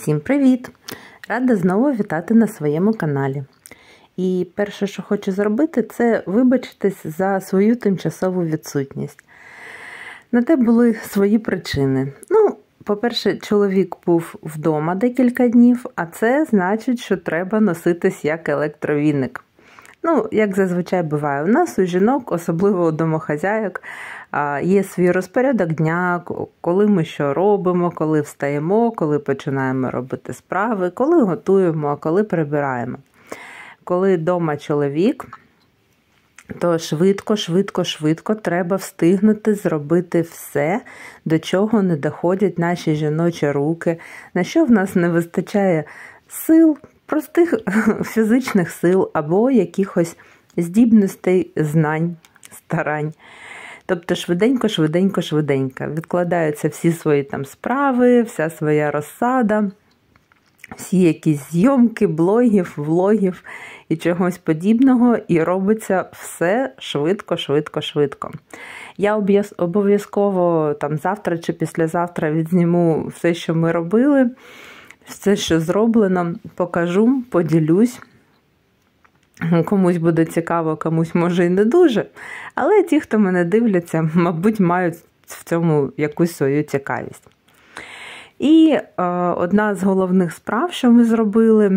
Всім привіт! Рада знову вітати на своєму каналі. І перше, що хочу зробити, це вибачитись за свою тимчасову відсутність. На те були свої причини. По-перше, чоловік був вдома декілька днів, а це значить, що треба носитись як електровіник. Як зазвичай буває у нас, у жінок, особливо у домохазяйок, є свій розпорядок дня, коли ми що робимо, коли встаємо, коли починаємо робити справи, коли готуємо, а коли прибираємо. Коли вдома чоловік, то швидко треба встигнути зробити все, до чого не доходять наші жіночі руки, на що в нас не вистачає сил, простих фізичних сил або якихось здібностей, знань, старань. Тобто швиденько відкладаються всі свої справи, вся своя розсада, всі якісь зйомки, блогів, влогів і чогось подібного, і робиться все швидко. Я обов'язково завтра чи післязавтра відзніму все, що ми робили, все, що зроблено, покажу, поділюсь. Комусь буде цікаво, комусь може і не дуже, але ті, хто мене дивляться, мабуть, мають в цьому якусь свою цікавість. І одна з головних справ, що ми зробили,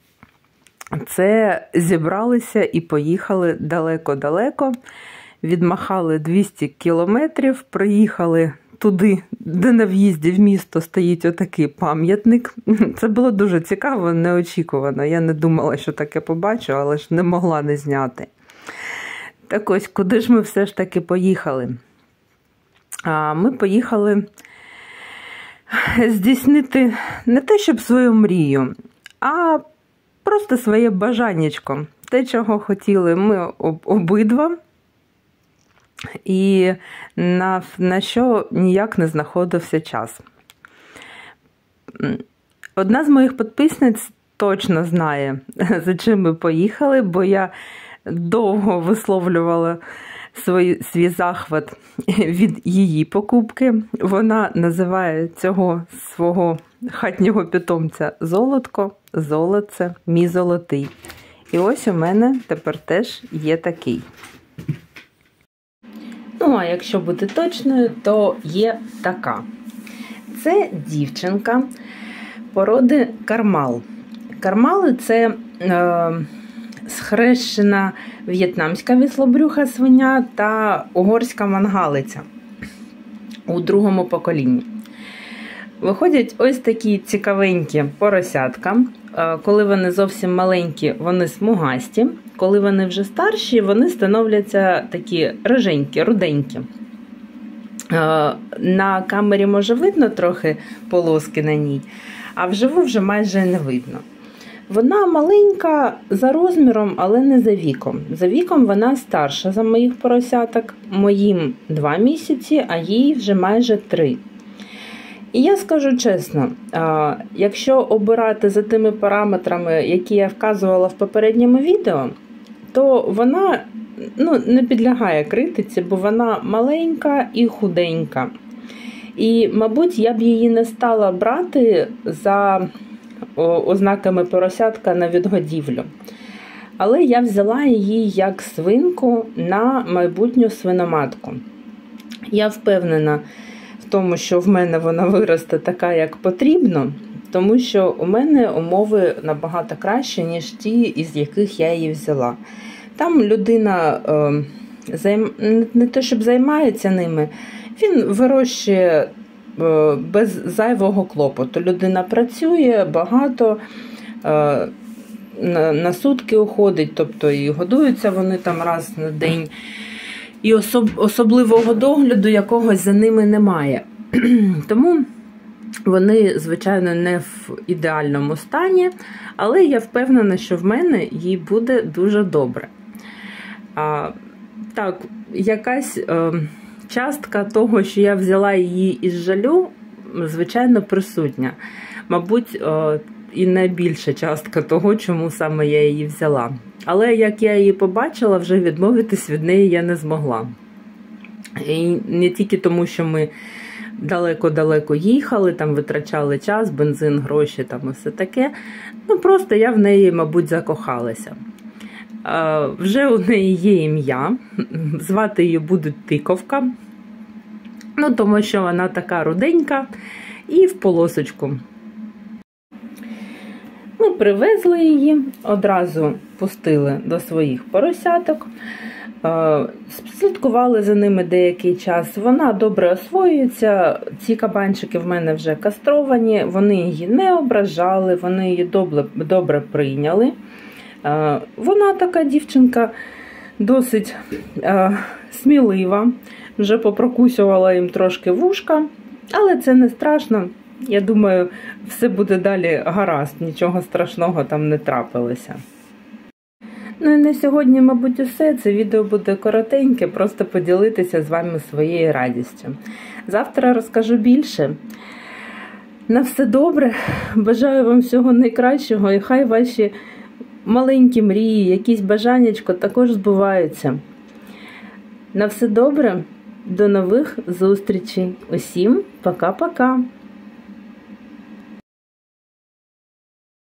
це зібралися і поїхали далеко-далеко, відмахали 200 кілометрів, приїхали туди, де на в'їзді в місто стоїть отакий пам'ятник. Це було дуже цікаво, неочікувано. Я не думала, що таке побачу, але ж не могла не зняти. Так ось, куди ж ми все ж таки поїхали? Ми поїхали здійснити не те, щоб свою мрію, а просто своє бажаннячко. Те, чого хотіли ми обидва. І на що ніяк не знаходився час. Одна з моїх підписниць точно знає, за чим ми поїхали, бо я довго висловлювала свій захват від її покупки. Вона називає цього свого хатнього питомця Золотко, Золоце, мій золотий. І ось у мене тепер теж є такий. А якщо бути точною, то є така. Це дівчинка породи кармал. Кармали – це схрещена в'єтнамська віслобрюха свиня та угорська мангалиця у другому поколінні. Виходять ось такі цікавенькі поросятка. Коли вони зовсім маленькі, вони смугасті. Коли вони вже старші, вони становляться такі риженькі, руденькі. На камері може видно трохи полоски на ній, а вживу вже майже не видно. Вона маленька за розміром, але не за віком. За віком вона старша за моїх поросяток. Моїм 2 місяці, а їй вже майже 3. І я скажу чесно, якщо обирати за тими параметрами, які я вказувала в попередньому відео, то вона не підлягає критиці, бо вона маленька і худенька. І, мабуть, я б її не стала брати за ознаками поросятка на відгодівлю. Але я взяла її як свинку на майбутню свиноматку. Я впевнена в тому, що в мене вона виросте така, як потрібно, тому що у мене умови набагато кращі, ніж ті, із яких я її взяла. Там людина не те, щоб займається ними, він вирощує без зайвого клопоту. Людина працює багато, на сутки уходить, тобто і годуються вони там раз на день. І особливого догляду якогось за ними немає. Тому вони, звичайно, не в ідеальному стані, але я впевнена, що в мене їй буде дуже добре. Так, якась частка того, що я взяла її із жалю, звичайно, присутня. Мабуть, і найбільша частка того, чому саме я її взяла. Але як я її побачила, вже відмовитись від неї я не змогла. І не тільки тому, що ми далеко-далеко їхали, там витрачали час, бензин, гроші там і все таке. Ну, просто я в неї, мабуть, закохалася. Вже у неї є ім'я, звати її буде Тиковка, ну, тому що вона така руденька і в полосочку. Ми привезли її, одразу пустили до своїх поросяток, слідкували за ними деякий час. Вона добре освоюється, ці кабанчики в мене вже кастровані, вони її не ображали, вони її добре прийняли. Вона така дівчинка досить смілива, вже попрокусювала їм трошки вушка, але це не страшно. Я думаю, все буде далі гаразд, нічого страшного там не трапилося. Ну і на сьогодні, мабуть, усе. Це відео буде коротеньке, просто поділитися з вами своєю радістю. Завтра розкажу більше. На все добре, бажаю вам всього найкращого і хай ваші маленькі мрії, якісь бажаннячко також збуваються. На все добре, до нових зустрічей. Усім пока-пока!